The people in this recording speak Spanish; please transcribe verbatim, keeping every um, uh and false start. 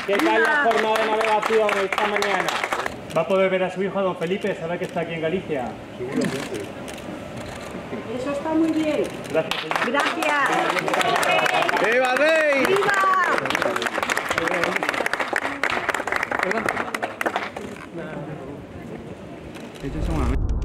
¿Qué tal la jornada de navegación esta mañana? ¿Va a poder ver a su hijo, a don Felipe, saber que está aquí en Galicia? Seguramente. Eso está muy bien. Gracias, señor. Gracias. ¡Viva el rey! ¡Viva! Ellos son amigos.